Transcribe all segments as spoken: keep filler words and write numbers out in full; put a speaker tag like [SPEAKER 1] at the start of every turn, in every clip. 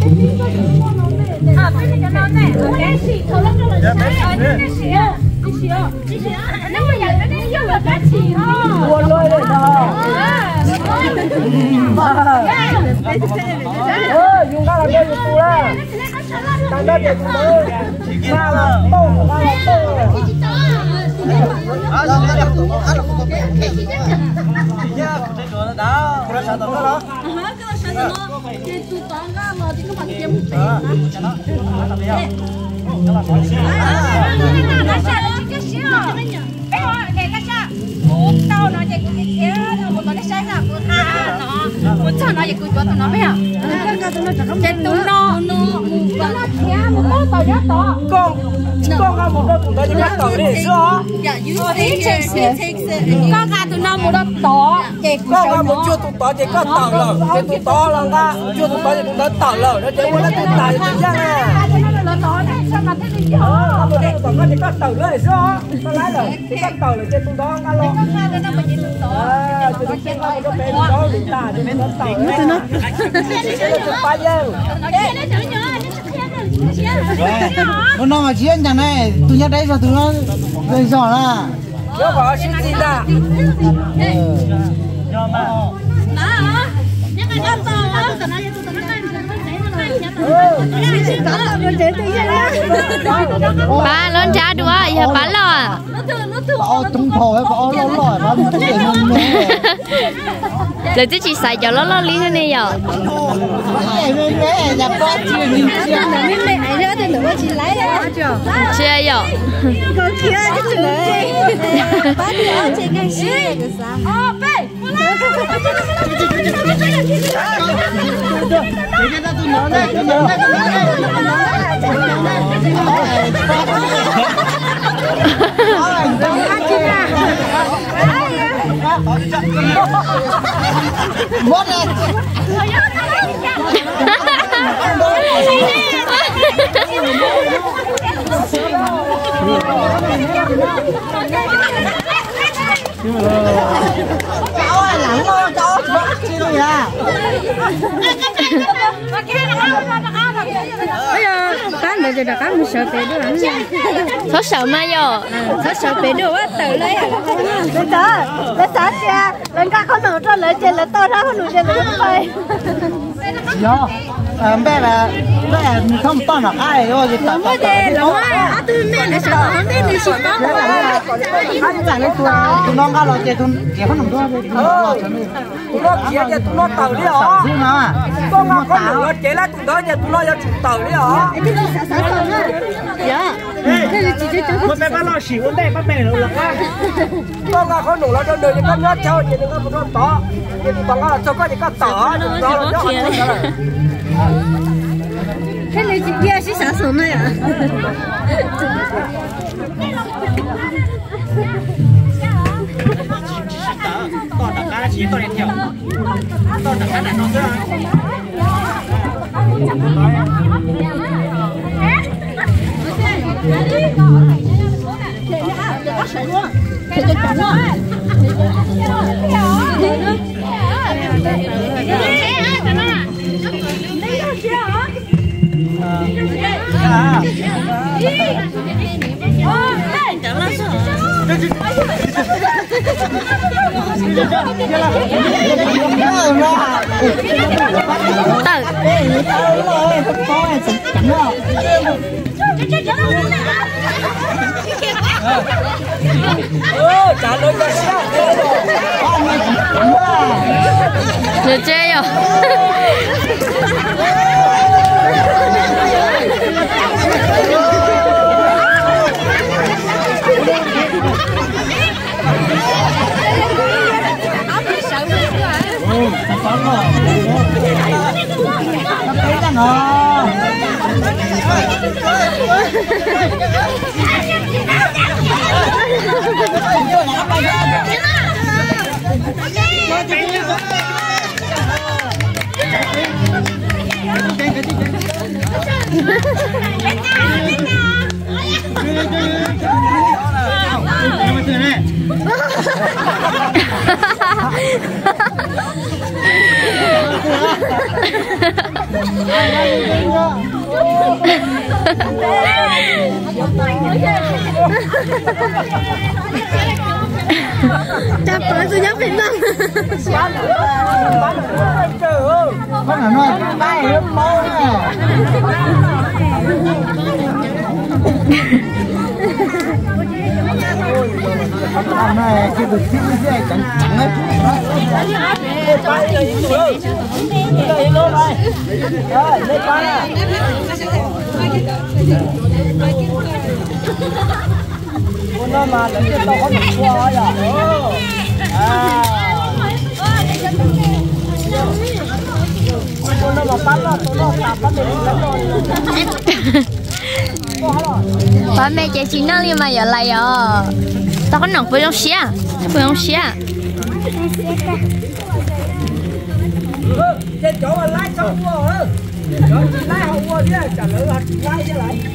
[SPEAKER 1] À, bây giờ nó này, cái gì thôi lắm rồi. Cái gì à? Cái gì à? Cái gì à? Nếu mà giờ cái này yêu là cái gì hả?
[SPEAKER 2] Buồn lôi rồi đó. Ơ, dùng ra là đây được tu ra. Đang đất được tu mới. Ra là bông, ra là bông.
[SPEAKER 3] À, nó là tụ, à là không cái. Dạ, cái chỗ đó đó, cái sao đó đó.
[SPEAKER 1] À, cái sao đó nó, cái tụ đó nó thì nó bằng kiếm tiền.
[SPEAKER 3] Ờ, cho nó. Nó đi không? Nó là cái gì?
[SPEAKER 1] À, nó sao nó cái gì à? Cái hoa cái cái sao? Cú tao nó chỉ cái kia, nó một cái sai sao cú tha nó, một sao nó chỉ cú cho tụi nó biết à? Cái tụi nó chỉ có cái tụi nó, nó nó kia một con tàu giá to.
[SPEAKER 2] Con, con ra một đôi tụi nó đi bắt tàu đi sao?
[SPEAKER 1] Yeah, you take it. Con gà tụi nó một đôi to, chỉ
[SPEAKER 2] Con ra một chưa tụi nó chỉ có tàu lờ, chỉ tụi to là ra, chưa tụi nó chỉ tụi nó tàu lờ, nó chỉ muốn nó tụi tàu thì ra nè.
[SPEAKER 1] nó to này sao mà thế này chứ?
[SPEAKER 2] Ờ, một đôi tụi nó chỉ có tàu lờ sao? Nó lái lờ, chỉ có tàu là trên tụi nó ra luôn.
[SPEAKER 1] Nó mà chỉ tụi to.
[SPEAKER 2] À, tụi nó trên nó bên đó đỉnh tà, trên nó tàu. Tụi nó. Tụi ba giang.
[SPEAKER 3] Nó nó mà chiến chẳng này, tụi nhá đấy sao tụi nó gây giỏi là.
[SPEAKER 2] Nó bảo xin gì ra.
[SPEAKER 4] Ba lên cha đùa, giờ bán lò.
[SPEAKER 3] Bảo tung thổi, bảo ló lỏi, bảo một cái nông nè.
[SPEAKER 4] Rồi chứ chị xài cho nó nó lý thế này giờ.
[SPEAKER 3] Mẹ mẹ mẹ, nhà con chưa nhìn chưa.
[SPEAKER 1] Mẹ mẹ ấy ra thì nữa chị lấy ra.
[SPEAKER 4] Chưa giờ.
[SPEAKER 1] Có kia cái chữ này. Ba thì ở trên cái gì cái sao? Ờ, bé.
[SPEAKER 3] Cái đó tụi nó này, tụi nó này, tụi nó này, tụi nó What is cháu ơi lẳng lo cháu chi rồi à
[SPEAKER 1] bây giờ cá này thì đã cá mình sợ bé nữa
[SPEAKER 4] Có sợ ma giờ.
[SPEAKER 1] có sợ bé nữa tự lấy à bây giờ bây giờ cha bên cá có nửa cho lấy trên là to ra có nửa trên là phải
[SPEAKER 3] do bé là bé mình không to là ai rồi thì
[SPEAKER 1] không có gì lỗ à tôi mẹ này sợ không biết đi xịt đó
[SPEAKER 3] anh chẳng lấy tụi tụi nó ngao rồi chị tụi chị không nằm đua đi
[SPEAKER 2] Tụi nó kia cho tụi nó tàu đi hả?
[SPEAKER 3] tụi nó à
[SPEAKER 2] Con mà có nửa chế là tụi nó cho tụi nó cho tụi tàu đi hả?
[SPEAKER 1] dạ
[SPEAKER 2] Con bé bắt lo xỉu vấn đề bắt mẹ nó là con. Con mà có nửa là cho đời con nhớ theo chị đừng có một con to. Chị bằng là cho con thì con tỏ tụi nó là cho ăn rồi.
[SPEAKER 1] cái này chị kia sẽ xả xuống này à
[SPEAKER 3] to là cá chỉ to đến theo to là cá này nó ra
[SPEAKER 2] Ơ, trả lời cho sao?
[SPEAKER 4] Được chơi rồi. chả phải tôi nhớ Việt Nam
[SPEAKER 3] con là nói ba hiếm máu nè hôm nay cái việc gì vậy chẳng chẳng ấy lên ba con nó mà lấy cái tao có một qua à con nó mà bắt nó nó tạt bắt được
[SPEAKER 4] ba mẹ chị xin nó liền mà giờ lại à tao có nòng với ông xía với ông xía
[SPEAKER 2] trên chỗ mà lái xong mua hả? Rồi lái không mua chứ, trả lời là lái chứ lại.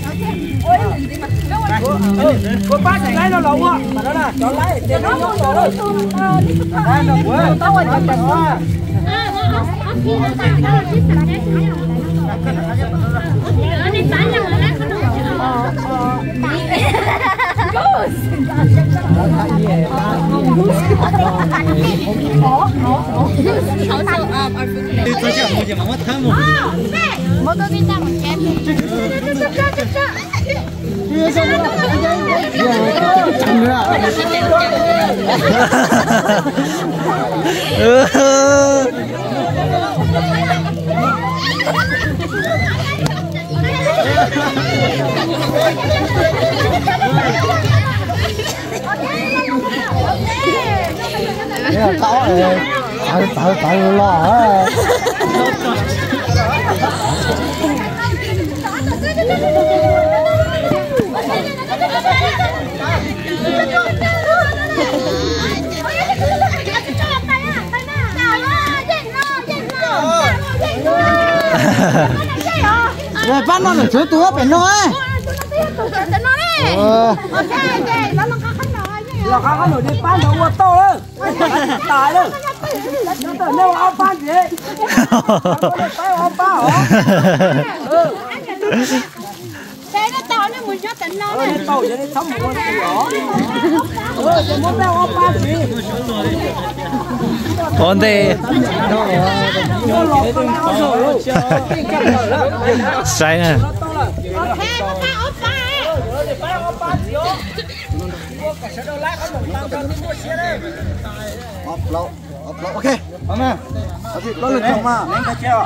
[SPEAKER 2] Cô bác thì lái nó lộn á, mà nó là chỗ lái thì nó không lộn đâu. Đây nó quá, tao quay chậm chậm quá.
[SPEAKER 3] tôi sẽ mua gì mà mất thơm một
[SPEAKER 4] một tôi đi ra một chén
[SPEAKER 3] chẳng nữa tao tao tao tao lo rồi bắt nó được chứa túa phải nói
[SPEAKER 2] là khác cái nồi đi bán đồ mua to đấy, tài đấy, nó tưởng đâu ông bán gì, tay ông bán hả?
[SPEAKER 1] Đây nó to nó muốn cho tỉnh nó này.
[SPEAKER 2] To vậy đấy sống một con gì đó, ừ, thì muốn đâu ông bán gì?
[SPEAKER 3] còn thì sai nè ok ông nè nó lực không mà nên cái treo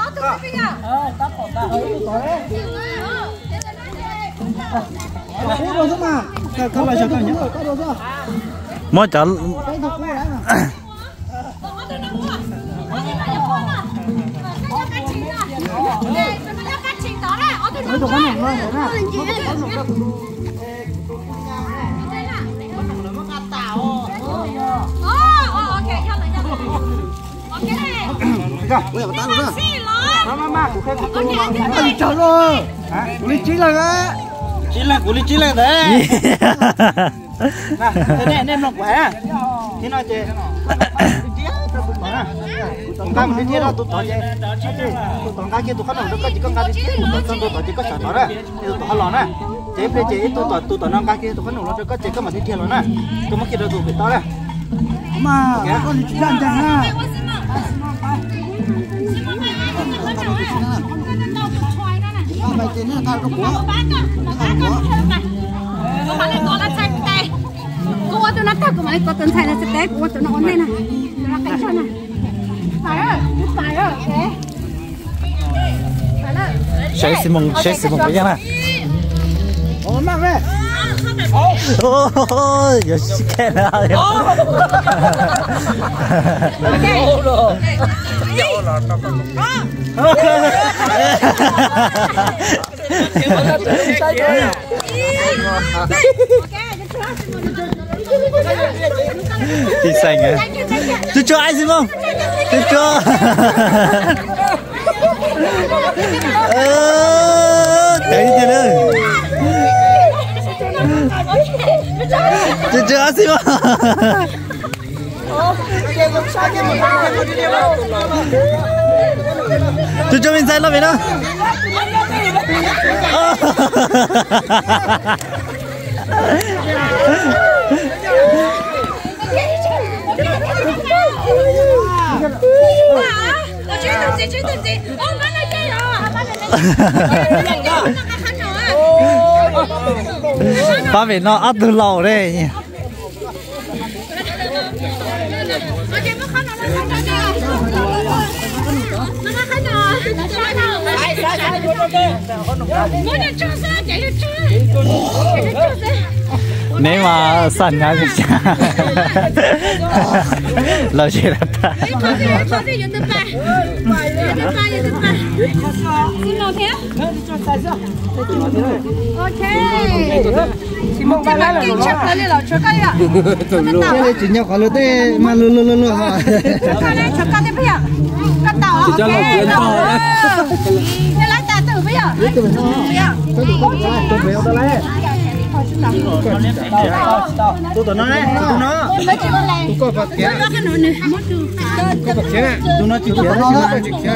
[SPEAKER 3] không phải cho cái nhá mỗi chợ bây giờ bắt đầu nữa.
[SPEAKER 2] Mama mama, cụ khen cụ tôi mà.
[SPEAKER 3] Ôi trời ơi. Hả? Cụ lý trí là cái. Trí là cụ lý trí là đấy. Nè, thế này nên lòng khỏe. Thế nào chị? Tổng cam đi ra tụi tao vậy. Tụi tổng cái kia tụi khách nào nó chỉ có cái gì, tụi tụi tụi chỉ có sản đó đấy. Tụi tụi họ nè. Chế bây giờ tụi tụi tụi tụi nó cái kia tụi khách nào nó có chỉ có mà đi theo nó nè. Tụi mất kia tụi bị to đấy. Mà con đi chơi chẳng ha. Mày tiền nó tao có của.
[SPEAKER 1] Cô mà lên to là chạy tè. Cô tôi nó thật của mày có tuần chạy là chạy của tôi nó ổn đây này. Nó cạnh chân này. Phải rồi, phải rồi, thế. Phải rồi.
[SPEAKER 3] Sẽ xin mừng, sẽ xin mừng cái gì nè. Ồ, mang về. Ôi, giờ xí kê nào vậy?
[SPEAKER 2] Ô rồi. Dẫu là nó còn
[SPEAKER 3] thì xanh à? Chú cho ai gì không? Chú cho. Ơ, thấy chưa nữa? Chú cho ai gì không?
[SPEAKER 2] Ồ, cái gì cũng sai chứ mà.
[SPEAKER 3] chú cho mình sai lắm vậy đó ba mẹ nó ấp từ lâu đấy nếu mà sẵn nha thì chả lâu chưa đặt ta chỉ nhau khó lừa tê mà lừa lừa lừa lừa hả
[SPEAKER 2] chỉ cho lòng tiền thôi
[SPEAKER 3] tụi nó đấy tụi nó tụi có vật kia có vật kia tụi nó chịu kia nó chịu kia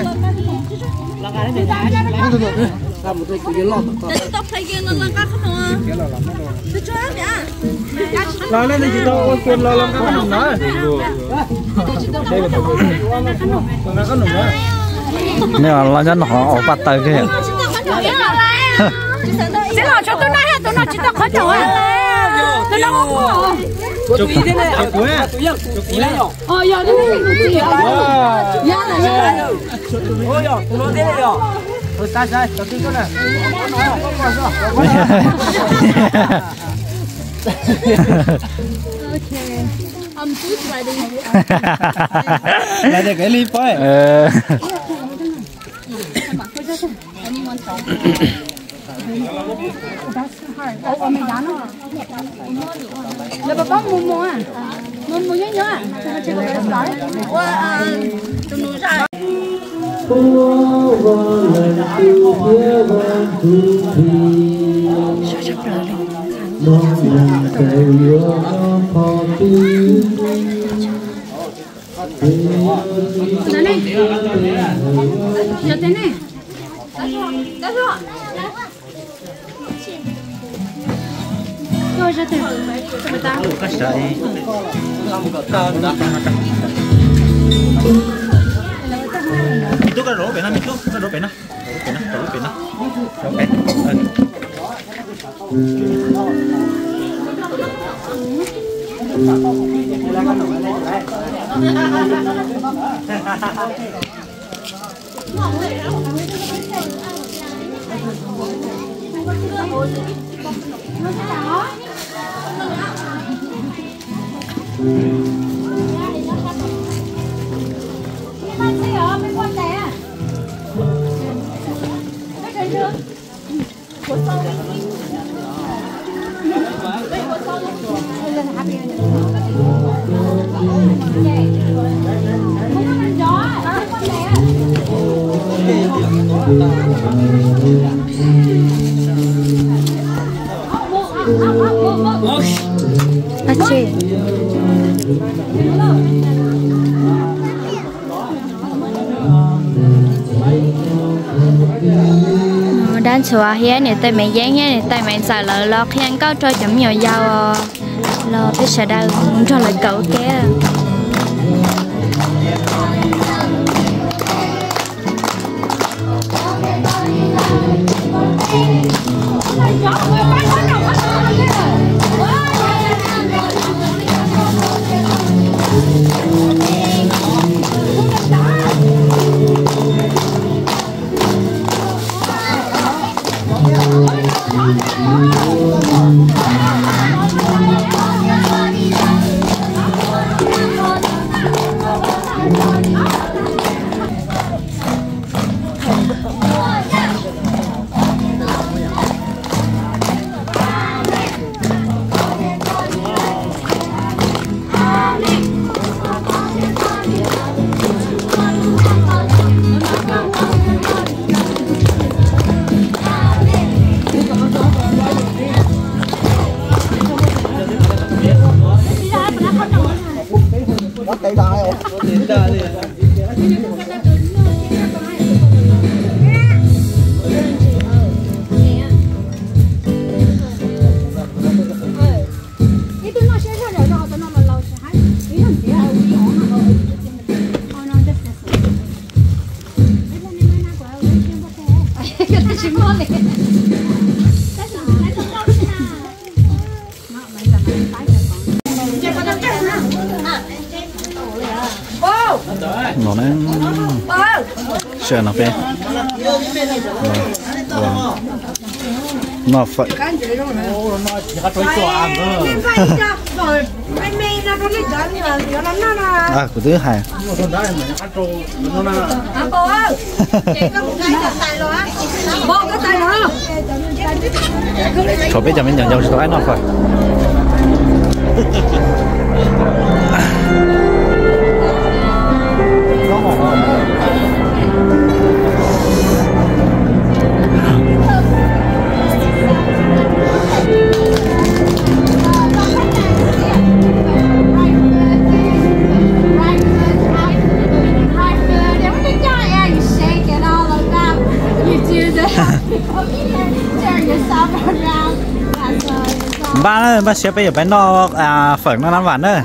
[SPEAKER 3] lo lên đi chị đâu quên lo lắm có nồng nữa đây là tụi nó có nồng nữa nếu mà lo nhân họ ở bắt tay kia
[SPEAKER 1] sẽ lo cho tôi nói hết tôi nói chỉ tao khó chịu à tôi đâu có
[SPEAKER 2] chụp kỹ thế này chụp cuối chụp kỹ này rồi
[SPEAKER 1] ờ giờ nó cái gì vậy giờ là giờ
[SPEAKER 2] ôi giờ tụi nó thế này rồi rồi sai sai chụp kỹ cái này
[SPEAKER 1] I'm too ready.
[SPEAKER 3] lại để cái clip ấy
[SPEAKER 1] là bà bác mua mua à mua mua nhớ nhớ à tụi nó ra đây này giờ thế này đã rồi rồi ra từ từ ta
[SPEAKER 3] cái sợi itu kan robe na itu kan robe na robe na robe
[SPEAKER 4] Achi. Đang chùa hiến này tay mày dán nhé này tay mày xài lợ lo khi ăn có cho chấm nhiều dao lo biết sẽ đâu muốn cho lại cậu kia
[SPEAKER 1] Hãy subscribe cho kênh Ghiền Mì Gõ để không bỏ lỡ chỉ mua này
[SPEAKER 5] nó này sợ nó bé nó phải à của thứ hai cho biết cho mình nhận dấu cho anh nó phải ba ơi, ba sẽ bây giờ bán nó à phở nó năm vạn nữa.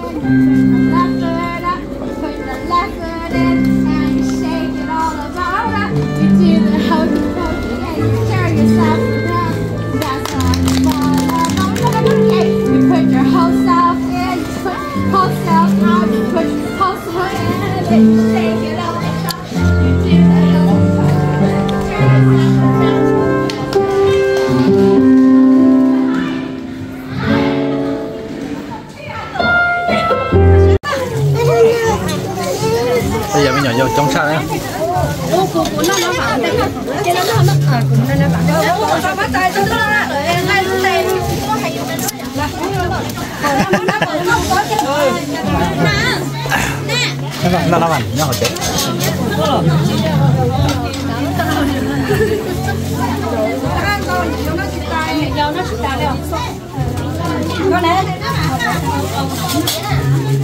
[SPEAKER 5] Bây giờ mình nhỏ vô trong sao đấy. Nó nó bạn nhỏ chứ. Con này